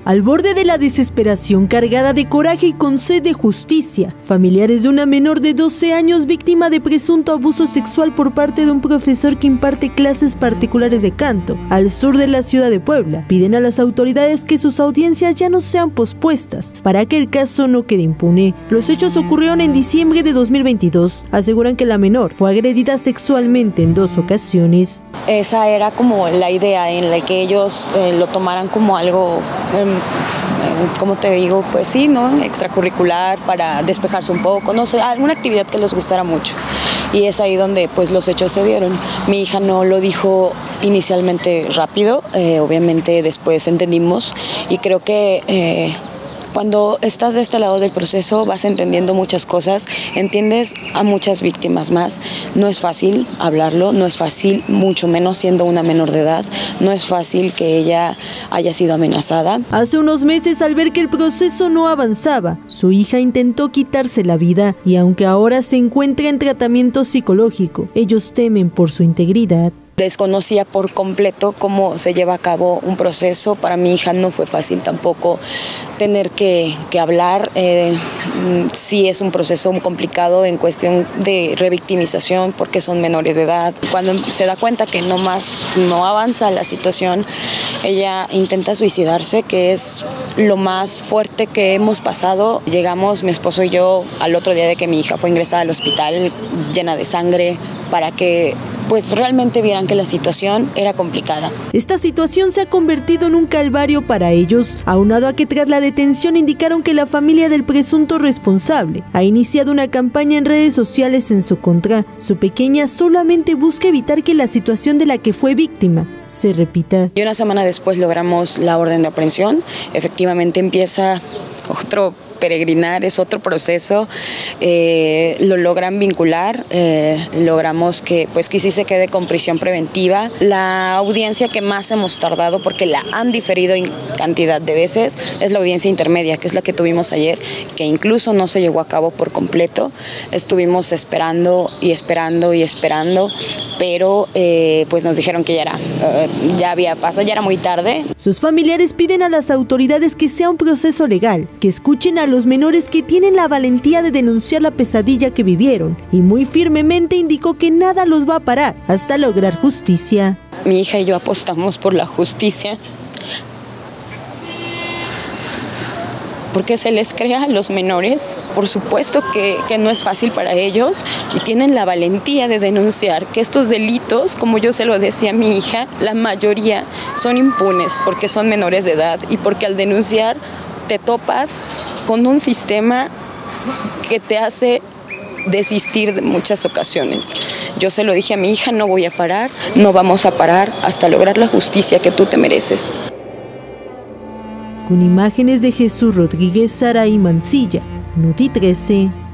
Al borde de la desesperación, cargada de coraje y con sed de justicia, familiares de una menor de 12 años víctima de presunto abuso sexual por parte de un profesor que imparte clases particulares de canto al sur de la ciudad de Puebla, piden a las autoridades que sus audiencias ya no sean pospuestas para que el caso no quede impune. Los hechos ocurrieron en diciembre de 2022. Aseguran que la menor fue agredida sexualmente en 2 ocasiones. Esa era como la idea en la que ellos lo tomaran como algo, como te digo, pues sí, ¿no? Extracurricular, para despejarse un poco, no sé, alguna actividad que les gustara mucho. Y es ahí donde pues los hechos se dieron. Mi hija no lo dijo inicialmente rápido, obviamente después entendimos, y creo que cuando estás de este lado del proceso vas entendiendo muchas cosas, entiendes a muchas víctimas más. No es fácil hablarlo, no es fácil, mucho menos siendo una menor de edad, no es fácil que ella haya sido amenazada. Hace unos meses, al ver que el proceso no avanzaba, su hija intentó quitarse la vida y aunque ahora se encuentra en tratamiento psicológico, ellos temen por su integridad. Desconocía por completo cómo se lleva a cabo un proceso. Para mi hija no fue fácil tampoco tener que hablar. Sí es un proceso complicado en cuestión de revictimización porque son menores de edad. Cuando se da cuenta que no avanza la situación, ella intenta suicidarse, que es lo más fuerte que hemos pasado. Llegamos, mi esposo y yo, al otro día de que mi hija fue ingresada al hospital llena de sangre para que pues realmente vieran que la situación era complicada. Esta situación se ha convertido en un calvario para ellos, aunado a que tras la detención indicaron que la familia del presunto responsable ha iniciado una campaña en redes sociales en su contra. Su pequeña solamente busca evitar que la situación de la que fue víctima se repita. Y una semana después logramos la orden de aprehensión. Efectivamente empieza otro peregrinar, es otro proceso, lo logran vincular, logramos que sí se quede con prisión preventiva. La audiencia que más hemos tardado, porque la han diferido en cantidad de veces, es la audiencia intermedia, que es la que tuvimos ayer, que incluso no se llevó a cabo por completo. Estuvimos esperando y esperando y esperando, pero pues nos dijeron que ya había pasado, ya era muy tarde. Sus familiares piden a las autoridades que sea un proceso legal, que escuchen a los menores que tienen la valentía de denunciar la pesadilla que vivieron, y muy firmemente indicó que nada los va a parar hasta lograr justicia. Mi hija y yo apostamos por la justicia, porque se les crea a los menores. Por supuesto que no es fácil para ellos y tienen la valentía de denunciar que estos delitos, como yo se lo decía a mi hija, la mayoría son impunes porque son menores de edad y porque al denunciar te topas con un sistema que te hace desistir de muchas ocasiones. Yo se lo dije a mi hija, no voy a parar, no vamos a parar hasta lograr la justicia que tú te mereces. Con imágenes de Jesús Rodríguez, Saraí Mancilla, Noti 13.